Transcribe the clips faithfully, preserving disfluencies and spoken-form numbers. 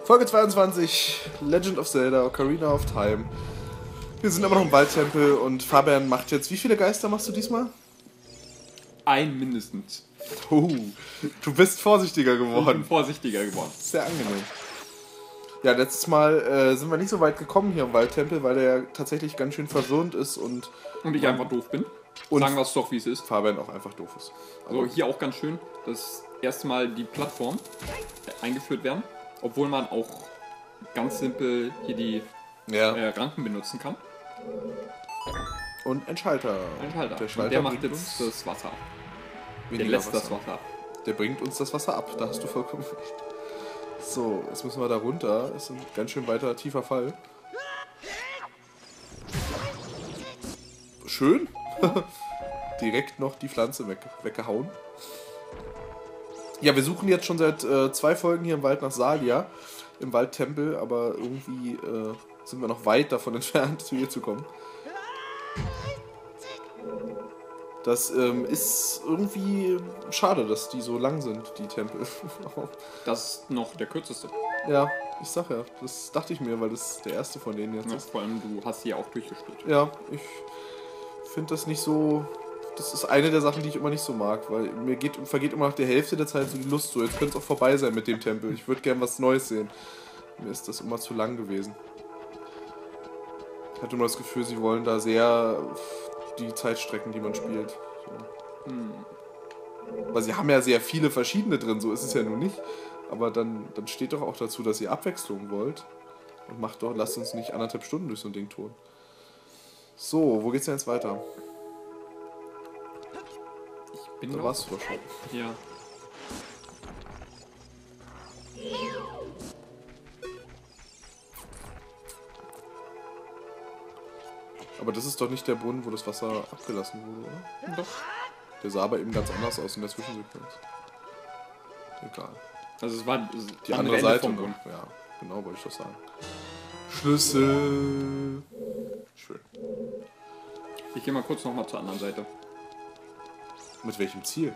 Folge zweiundzwanzig, Legend of Zelda, Ocarina of Time. Wir sind immer noch im Waldtempel und Fabian macht jetzt... Wie viele Geister machst du diesmal? Ein mindestens. Oh, du bist vorsichtiger Ich bin geworden. vorsichtiger geworden. Sehr angenehm. Ja, letztes Mal äh, sind wir nicht so weit gekommen hier im Waldtempel, weil der ja tatsächlich ganz schön verwirrend ist und... Und ich einfach doof bin. Und Sagen wir es doch, wie es ist. Fabian auch einfach doof ist. Also hier auch ganz schön, dass erstmal die Plattform eingeführt werden, obwohl man auch ganz simpel hier die Ja. äh, Ranken benutzen kann. Und ein Schalter. Ein Schalter. Der Und Schalter der macht bringt jetzt uns das Wasser ab. Der weniger lässt das Wasser ab. Der bringt uns das Wasser ab, da hast du vollkommen recht. So, jetzt müssen wir da runter. Ist ein ganz schön weiter, tiefer Fall. Schön. Direkt noch die Pflanze weg, weggehauen. Ja, wir suchen jetzt schon seit äh, zwei Folgen hier im Wald nach Salia, im Waldtempel, aber irgendwie äh, sind wir noch weit davon entfernt, zu ihr zu kommen. Das ähm, ist irgendwie schade, dass die so lang sind, die Tempel. Das ist noch der kürzeste. Ja, ich sag ja, das dachte ich mir, weil das der erste von denen jetzt Ja, ist. vor allem, du hast sie ja auch durchgespielt. Ja, ich finde das nicht so... Das ist eine der Sachen, die ich immer nicht so mag, weil mir geht, vergeht immer nach der Hälfte der Zeit so die Lust so. Jetzt könnte es auch vorbei sein mit dem Tempel. Ich würde gern was Neues sehen. Mir ist das immer zu lang gewesen. Ich hatte immer das Gefühl, sie wollen da sehr die Zeit strecken, die man spielt. So. Hm. Weil sie haben ja sehr viele verschiedene drin, so ist es ja nun nicht. Aber dann, dann steht doch auch dazu, dass ihr Abwechslung wollt. Und macht doch, lasst uns nicht anderthalb Stunden durch so ein Ding tun. So, wo geht's denn jetzt weiter? Bin Da noch- warst du doch schon. Ja. Aber das ist doch nicht der Brunnen, wo das Wasser abgelassen wurde, oder? Doch. Der sah aber eben ganz anders aus in der Zwischensequenz. Egal. Also es war Die andere Seite. Ne? Ja, genau wollte ich das sagen. Schlüssel. Schön. Ich gehe mal kurz nochmal zur anderen Seite. Mit welchem Ziel?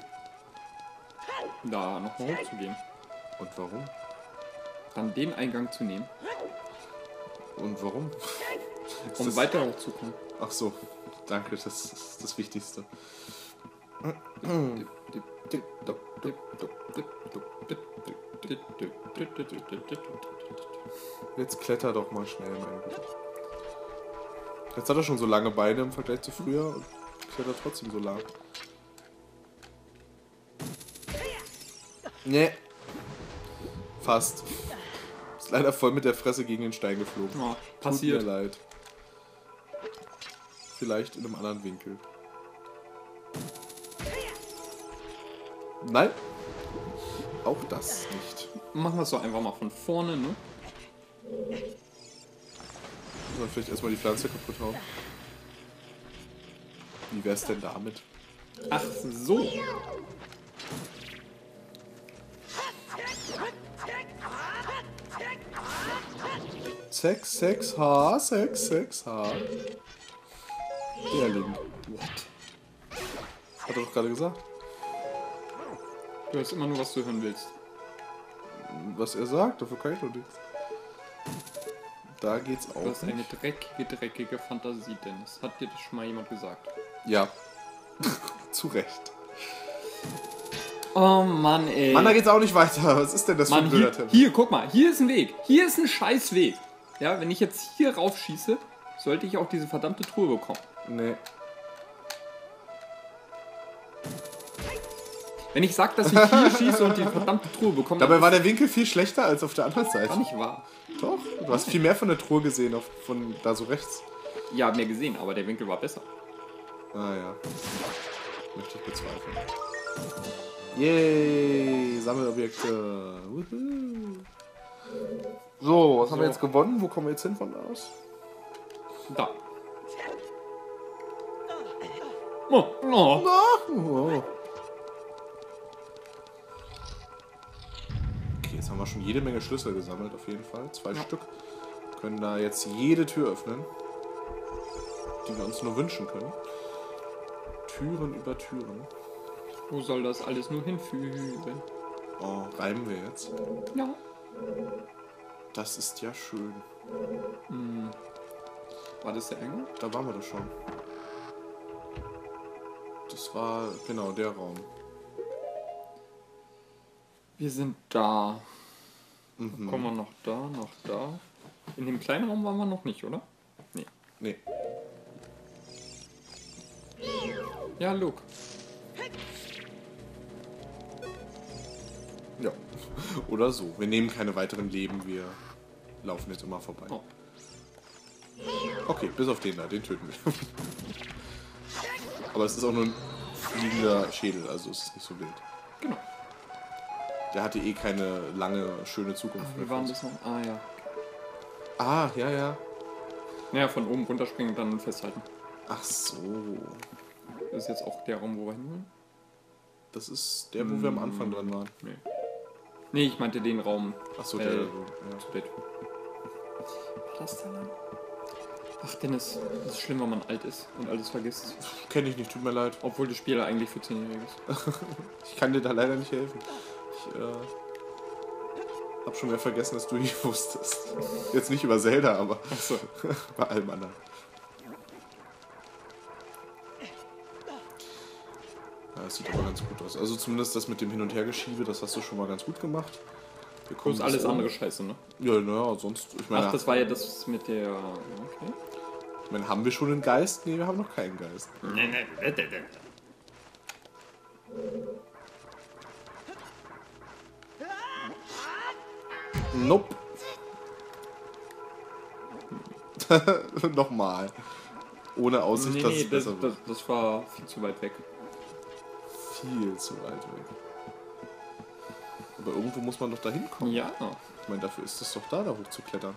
Da nochmal hochzugehen. Und warum? Dann den Eingang zu nehmen, Und warum? Ist um das- weiter hochzukommen. Ach so, danke, das ist das Wichtigste. Jetzt kletter doch mal schnell, mein Gott. Jetzt hat er schon so lange Beine im Vergleich zu früher und klettert trotzdem so lang. Nee. Fast. Ist leider voll mit der Fresse gegen den Stein geflogen. Ja, Passiert. passiert. Tut mir leid. Vielleicht in einem anderen Winkel. Nein. Auch das nicht. Machen wir es doch einfach mal von vorne, ne? Muss man vielleicht erstmal die Pflanze kaputt hauen. Wie wär's denn damit? Ach so. sechs, sechs H, sechs, sechs H. Der Link. What? Hat er doch gerade gesagt. Du hörst immer nur, was du hören willst. Was er sagt, dafür kann ich doch nichts. Da geht's Du auch hast eine nicht. dreckige, dreckige Fantasie, Dennis. Hat dir das schon mal jemand gesagt? Ja. Zu Recht. Oh Mann, ey. Mann, da geht's auch nicht weiter. Was ist denn das für Mann, ein hier, blöder Tempel? hier, guck mal, hier ist ein Weg. Hier ist ein scheiß Weg. Ja, wenn ich jetzt hier raufschieße, sollte ich auch diese verdammte Truhe bekommen. Nee. Wenn ich sag, dass ich hier schieße und die verdammte Truhe bekomme, Dabei dann war der Winkel viel schlechter als auf der anderen ist das Seite. nicht wahr. Doch, du hast viel mehr von der Truhe gesehen, auf, von da so rechts. Ja, mehr gesehen, aber der Winkel war besser. Ah ja. Möchte ich bezweifeln. Yay, Sammelobjekte. Wuhu. So, was haben wir So. jetzt gewonnen? Wo kommen wir jetzt hin von da aus? Da. Oh, oh. Oh. Okay, jetzt haben wir schon jede Menge Schlüssel gesammelt, auf jeden Fall. Zwei Ja. Stück. Können da jetzt jede Tür öffnen, die wir uns nur wünschen können. Türen über Türen. Wo soll das alles nur hinführen? Oh, reimen wir jetzt. Ja. Das ist ja schön. Hm. War das der Eingang? Da waren wir doch schon. Das war genau der Raum. Wir sind da. Mhm. Kommen wir noch da, noch da. In dem kleinen Raum waren wir noch nicht, oder? Nee. Nee. Ja, Luke. Ja. Oder so. Wir nehmen keine weiteren Leben, wir laufen jetzt immer vorbei. Oh. Okay, bis auf den da, den töten wir. Aber es ist auch nur ein fliegender Schädel, also es ist nicht so wild. Genau. Der hatte eh keine lange, schöne Zukunft. Wir waren das noch. Ah, ja. Ah, ja, ja. Naja, von oben runterspringen und dann festhalten. Ach so. Das ist jetzt auch der Raum, wo wir hin wollen? Das ist der, wo wir am Anfang dran waren. Nee. Nee, ich meinte den Raum. Ach so, Äh, der. Ja. Zu der Tür. War das da lang? Ach, Dennis, das ist schlimm, wenn man alt ist und alles vergisst. Kenne ich nicht, tut mir leid. Obwohl das Spiel eigentlich für zehnjährige ist. Ich kann dir da leider nicht helfen. Ich äh, hab schon mehr vergessen, dass du nicht wusstest. Jetzt nicht über Zelda, aber Ach so. bei allem anderen. Ja, das sieht aber ganz gut aus. Also zumindest das mit dem Hin- und Hergeschiebe, das hast du schon mal ganz gut gemacht. Wir kommen Bloß alles bis andere oben. scheiße, ne? Ja, naja, sonst. Ich meine, Ach, das war ja das mit der... Okay. ich meine, haben wir schon einen Geist? Nee, wir haben noch keinen Geist. Nee, nee, nee, nee, nee. Nope. Nochmal. Ohne Aussicht, Nee, dass nee, es das, besser das, wird. das war viel zu weit weg. Viel zu weit weg. Aber irgendwo muss man doch da hinkommen. Ja. Ich meine, dafür ist es doch da, da hochzuklettern.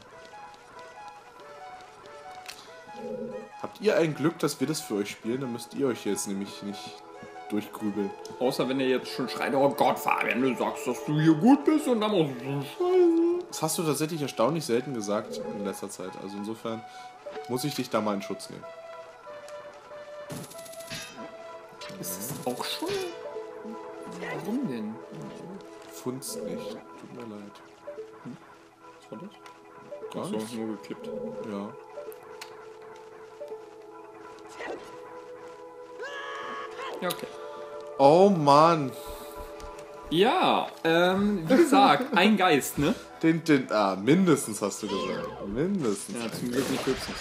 Habt ihr ein Glück, dass wir das für euch spielen? Dann müsst ihr euch jetzt nämlich nicht durchgrübeln. Außer wenn ihr jetzt schon schreit, oh Gott, Fabian, du sagst, dass du hier gut bist und dann musst du scheiße. Das hast du tatsächlich erstaunlich selten gesagt in letzter Zeit. Also insofern muss ich dich da mal in Schutz nehmen. Ist es auch schon? Warum denn? Funzt nicht. Tut mir leid. Was war das? Gar Ach so, nichts. nur geklippt. Ja. Ja, okay. Oh Mann. Ja, ähm, wie gesagt, ein Geist, ne? Den, den, ah, mindestens hast du gesagt. Mindestens. Ja, ein zum Glück nicht höchstens.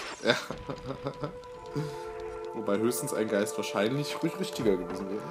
Wobei höchstens ein Geist wahrscheinlich ruhig richtiger gewesen wäre.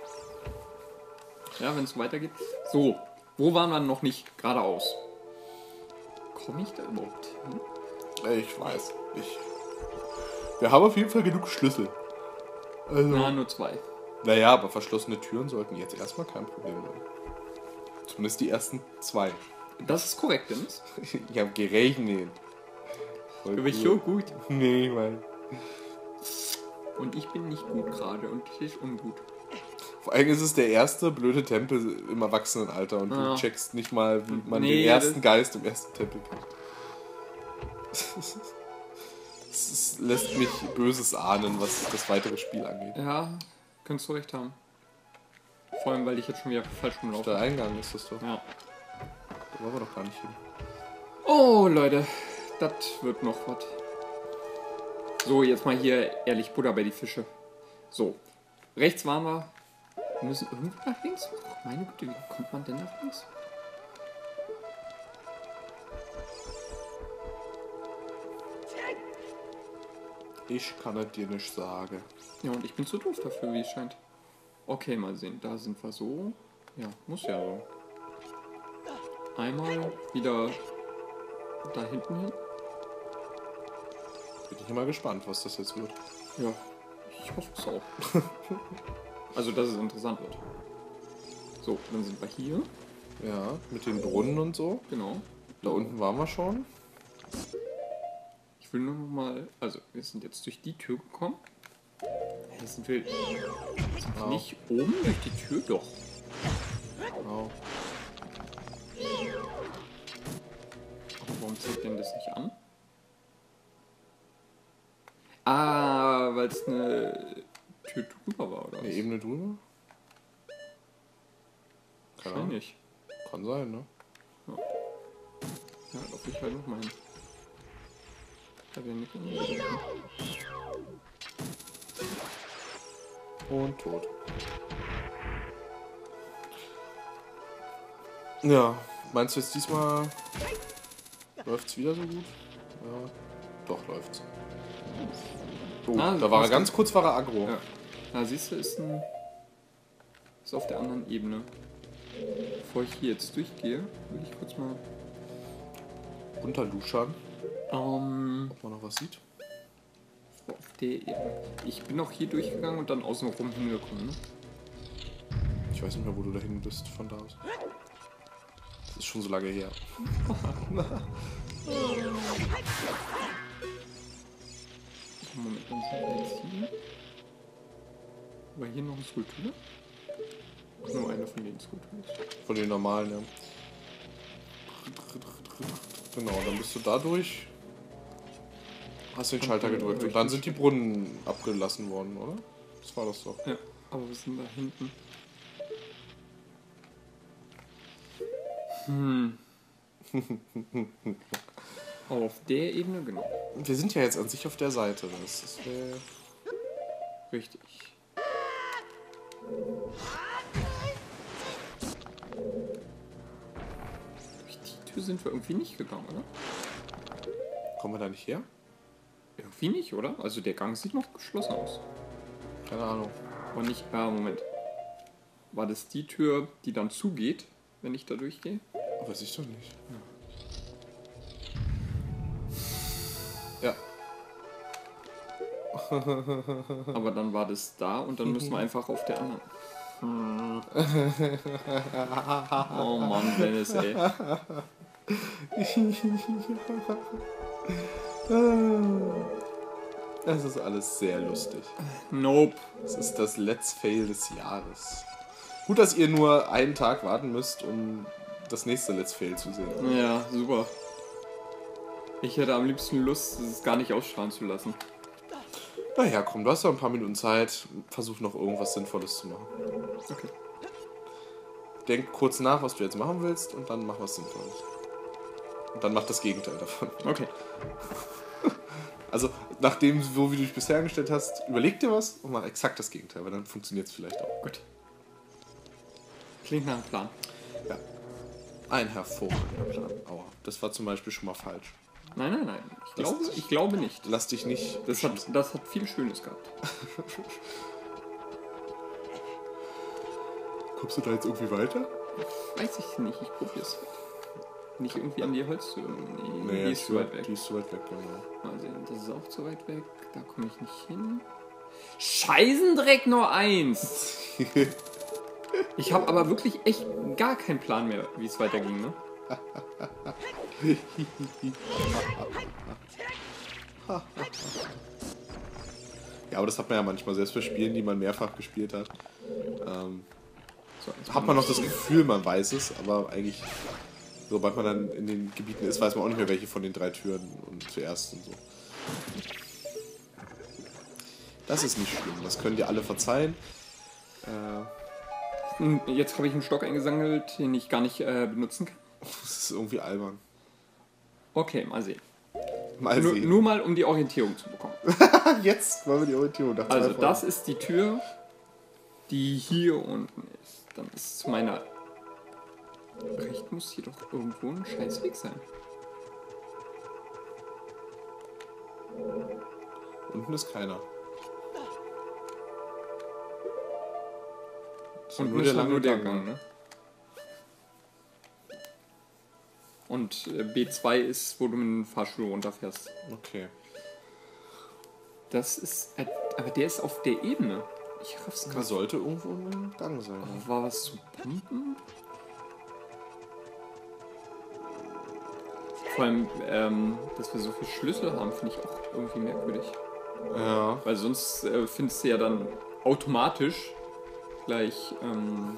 Ja, wenn es so weitergeht. So, wo waren wir noch nicht geradeaus? Komme ich da überhaupt hin? Ich weiß nicht. Wir haben auf jeden Fall genug Schlüssel. Also, Na, nur zwei. naja, aber verschlossene Türen sollten jetzt erstmal kein Problem sein. Zumindest die ersten zwei. Das ist korrekt, Dennis. Ich habe gerechnet. Voll Du bist cool. so gut. Nee, Mann. Und ich bin nicht gut gerade und das ist ungut. Vor allem ist es der erste blöde Tempel im Erwachsenenalter und Ja. du checkst nicht mal, wie man Nee, den ersten das- Geist im ersten Tempel kriegt. Es ist- lässt mich Böses ahnen, was das weitere Spiel angeht. Ja, könntest du recht haben. Vor allem, weil ich jetzt schon wieder falsch Der rumlaufe. Eingang ist das doch. Ja. Da wollen wir doch gar nicht hin. Oh, Leute, das wird noch was. So, jetzt mal hier ehrlich Butter bei die Fische. So, rechts waren wir. Wir müssen irgendwo nach links. Ach, meine Güte, wie kommt man denn nach links? Ich kann es dir nicht sagen. Ja, und ich bin zu doof dafür, wie es scheint. Okay, mal sehen. Da sind wir so. Ja, muss ja so. Einmal wieder da hinten hin. Bin ich mal gespannt, was das jetzt wird. Ja, ich hoffe es auch. Also, dass es interessant wird. So, dann sind wir hier. Ja, mit den Brunnen und so. Genau. Da unten waren wir schon. Ich will nur noch mal. Also, wir sind jetzt durch die Tür gekommen. Hey, sind wir, sind wir Au. nicht oben durch die Tür? Doch. Genau. Aber warum zeigt denn das nicht an? Ah, weil es eine Tür drüber war, oder? Eine was? Ebene drüber? Keine Ahnung. Wahrscheinlich. Kann sein, ne? Ja, laufe ich halt noch mal hin. Da wäre nicht in Und tot. Ja, meinst du jetzt diesmal läuft's wieder so gut? Ja, doch läuft's. Oh, Ah, da war er was ganz denn? kurz war er aggro. Ja. Na, siehst du, ist ein. Ist auf der anderen Ebene. Bevor ich hier jetzt durchgehe, will ich kurz mal. Runterluschern, Ähm. ob man noch was sieht. Auf der Ebene. Ich bin auch hier durchgegangen und dann außen rum hingekommen. Ne? Ich weiß nicht mehr, wo du dahin bist von da aus. Das ist schon so lange her. Moment, dann sind wir jetzt hier. War hier noch eine Skulptur? Nur eine von den Skulpturen. Von den normalen, ja. Genau, dann bist du da durch. Hast den Schalter gedrückt und dann sind die Brunnen abgelassen worden, oder? Das war das doch. Ja, aber wir sind da hinten. Hm. Auf der Ebene, genau. Wir sind ja jetzt an sich auf der Seite. Das ist äh Richtig. Durch die Tür sind wir irgendwie nicht gegangen, oder? Kommen wir da nicht her? Irgendwie nicht, oder? Also der Gang sieht noch geschlossen aus. Keine Ahnung. Aber nicht. Ah, Moment. War das die Tür, die dann zugeht, wenn ich da durchgehe? Weiß ich doch nicht. Ja. Aber dann war das da und dann müssen wir einfach auf der anderen. Hm. Oh Mann, Dennis, ey. Es ist alles sehr lustig. Nope. Es ist das Let's Fail des Jahres. Gut, dass ihr nur einen Tag warten müsst, um das nächste Let's Fail zu sehen. Ja, super. Ich hätte am liebsten Lust, es gar nicht ausstrahlen zu lassen. Naja, komm, du hast noch ein paar Minuten Zeit. Versuch noch irgendwas Sinnvolles zu machen. Okay. Denk kurz nach, was du jetzt machen willst und dann mach was Sinnvolles. Und dann mach das Gegenteil davon. Okay. Also, nachdem, so wie du dich bisher angestellt hast, überleg dir was und mach exakt das Gegenteil, weil dann funktioniert es vielleicht auch. Gut. Klingt nach einem Plan. Ja. Ein hervorragender Plan. Aua, das war zum Beispiel schon mal falsch. Nein, nein, nein. Ich Das- glaube, ich glaube nicht. Lass dich nicht. Das hat, das hat viel Schönes gehabt. Kommst du da jetzt irgendwie weiter? Weiß ich nicht, ich probier's. Nicht irgendwie an die Holztür. Nee, Nee, die ist zu weit weg. Die ist zu weit weg, genau. Mal sehen, das ist auch zu weit weg. Da komme ich nicht hin. Scheißendreck nur eins! Ich habe aber wirklich echt gar keinen Plan mehr, wie es weiterging, ne? Ja, aber das hat man ja manchmal, selbst bei Spielen, die man mehrfach gespielt hat. Ähm, So, jetzt hat man noch das Gefühl, man weiß es, aber eigentlich, sobald man dann in den Gebieten ist, weiß man auch nicht mehr, welche von den drei Türen und zuerst und so. Das ist nicht schlimm, das können dir alle verzeihen. Äh, Hm, Jetzt habe ich einen Stock eingesammelt, den ich gar nicht äh, benutzen kann. das ist irgendwie albern. Okay, mal sehen. Mal Nur, sehen. nur mal, um die Orientierung zu bekommen. Jetzt wollen wir die Orientierung nach zwei Also Folgen. das ist die Tür, die hier unten ist. Dann ist zu meiner Recht muss hier doch irgendwo ein Scheißweg sein. Unten ist keiner. Das Und nur der lange nur der Gang. Gang, ne? Und äh, B zwei ist, wo du mit dem Fahrstuhl runterfährst. Okay. Das ist. Äh, aber der ist auf der Ebene. Ich raff's Da gerade. sollte irgendwo ein Gang sein. Ne? War was zu pumpen? Vor allem, ähm, dass wir so viele Schlüssel haben, finde ich auch irgendwie merkwürdig. Ja. Weil sonst äh, findest du ja dann automatisch gleich ähm,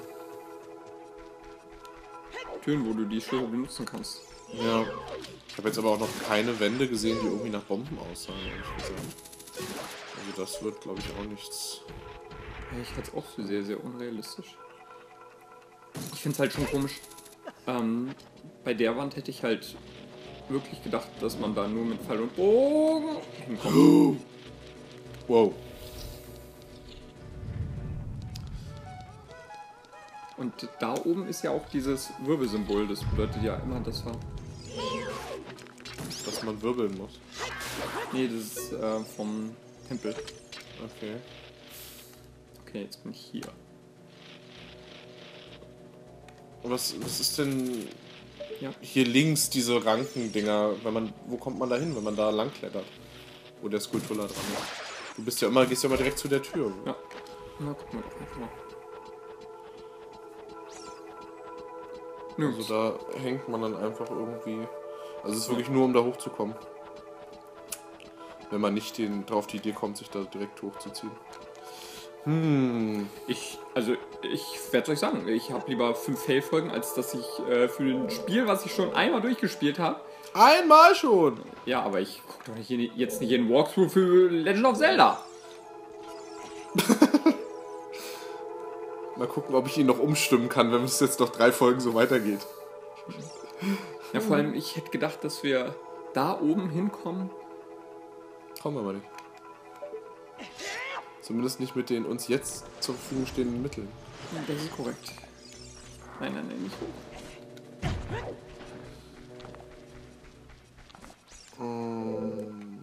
Türen, wo du die Schlüssel benutzen kannst. Ja. Ich habe jetzt aber auch noch keine Wände gesehen, die irgendwie nach Bomben aussahen, ehrlich gesagt. Also das wird, glaube ich, auch nichts. Ja, ich halte es auch für sehr, sehr unrealistisch. Ich finde es halt schon komisch. Ähm, bei der Wand hätte ich halt wirklich gedacht, dass man da nur mit Pfeil und Bogen hinkommt. Wow. Und da oben ist ja auch dieses Wirbelsymbol. Das bedeutet ja immer, dass wir... Dass man wirbeln muss. Nee, das ist äh, vom Tempel. Okay. Okay, jetzt bin ich hier. Was, was ist denn Ja. hier links diese Rankendinger? Wenn man, wo kommt man da hin, wenn man da lang klettert? Wo der Skulptur dran ist. Du bist ja immer, gehst ja immer direkt zu der Tür. Ja. Na, guck mal, guck mal. Nö, Also da hängt man dann einfach irgendwie. Also es ist wirklich nur, um da hochzukommen. Wenn man nicht den, drauf die Idee kommt, sich da direkt hochzuziehen. Hm. Ich, also, ich werde euch sagen, ich habe lieber fünf Fail-Folgen, als dass ich äh, für ein Spiel, was ich schon einmal durchgespielt habe. Einmal schon! Ja, aber ich gucke doch nicht jeden, jetzt nicht jeden Walkthrough für Legend of Zelda. Mal gucken, ob ich ihn noch umstimmen kann, wenn es jetzt noch drei Folgen so weitergeht. Ja, vor allem, ich hätte gedacht, dass wir da oben hinkommen. Kommen wir mal nicht. Zumindest nicht mit den uns jetzt zur Verfügung stehenden Mitteln. Ja, das ist korrekt. Nein, nein, nein, nicht hoch. Ähm.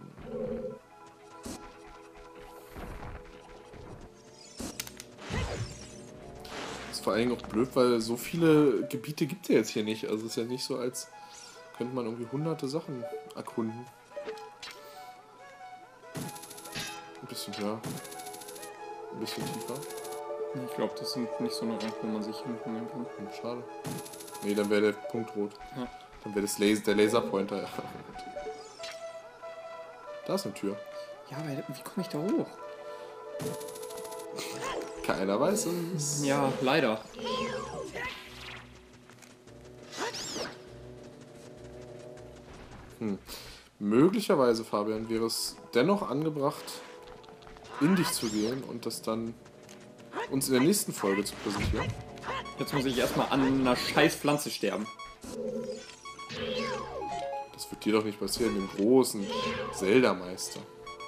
Das ist vor allen Dingen auch blöd, weil so viele Gebiete gibt es ja jetzt hier nicht. Also es ist ja nicht so, als könnte man irgendwie hunderte Sachen erkunden. Ein bisschen höher. Ein bisschen tiefer. Ich glaube, das sind nicht so eine Rank, wo man sich hinkommen kann. Hm, schade. Nee, dann wäre der Punkt rot. Ja. Dann wäre das Laser, der Laserpointer. Ja. Da ist eine Tür. Ja, aber wie komme ich da hoch? Keiner weiß es. Ja, leider. Hm. Möglicherweise, Fabian, wäre es dennoch angebracht, in dich zu gehen und das dann uns in der nächsten Folge zu präsentieren. Jetzt muss ich erstmal an einer scheiß Pflanze sterben. Das wird dir doch nicht passieren, dem großen Zelda-Meister.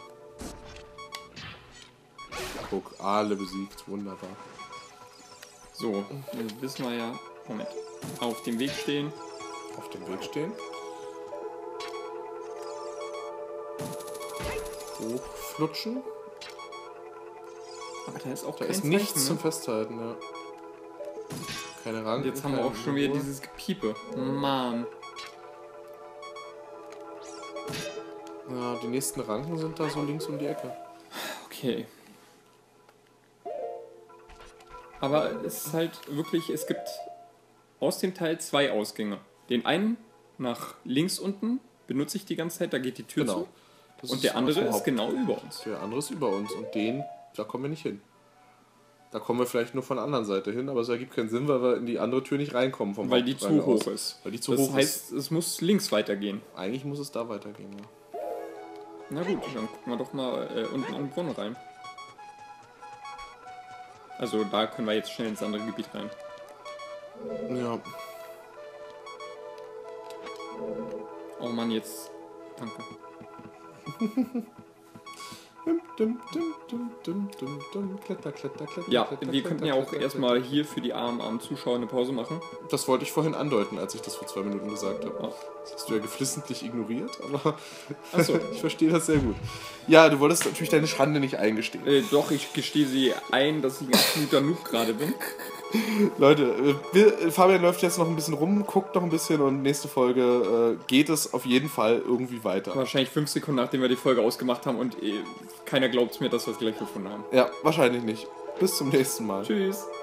Guck, alle besiegt, wunderbar. So, dann wissen wir ja... Moment. Auf dem Weg stehen. Auf dem Weg stehen. Hochflutschen. Aber da ist auch Da kein ist nichts Zeichen, zum ne? Festhalten, ja. Keine Ranken. Und jetzt haben wir auch keine schon wieder Ruhe. dieses Gepiepe. Mann. Ja, die nächsten Ranken sind da so links um die Ecke. Okay. Aber es ist halt wirklich, es gibt aus dem Teil zwei Ausgänge. Den einen nach links unten benutze ich die ganze Zeit, da geht die Tür Genau. zu. Das Und der andere aus dem ist Haupt- genau über uns. Der andere ist über uns und den, da kommen wir nicht hin. Da kommen wir vielleicht nur von der anderen Seite hin, aber es ergibt keinen Sinn, weil wir in die andere Tür nicht reinkommen vom Weil die Haupteingang zu aus. hoch ist. Weil die zu Das hoch heißt, es muss links weitergehen. ist. Eigentlich muss es da weitergehen, ja. Na gut, dann gucken wir doch mal äh, unten in den Brunnen rein. Also da können wir jetzt schnell ins andere Gebiet rein. Ja. Oh Mann, jetzt... Danke. Dum, dum, dum, dum, dum, dum, dum. Kletter, kletter, kletter. Ja, kletter, wir kletter, könnten ja auch kletter, erstmal kletter. hier für die armen, armen Zuschauer eine Pause machen. Das wollte ich vorhin andeuten, als ich das vor zwei Minuten gesagt habe. Ah. Das hast du ja geflissentlich ignoriert, aber Ach so. ich verstehe das sehr gut. Ja, du wolltest natürlich deine Schande nicht eingestehen. Äh, doch, ich gestehe sie ein, dass ich ein absoluter Noob gerade bin. Leute, äh, wir, Fabian läuft jetzt noch ein bisschen rum, guckt noch ein bisschen und nächste Folge äh, geht es auf jeden Fall irgendwie weiter. Wahrscheinlich fünf Sekunden, nachdem wir die Folge ausgemacht haben und äh, keiner glaubt mir, dass wir es gleich gefunden haben. Ja, wahrscheinlich nicht. Bis zum nächsten Mal. Tschüss.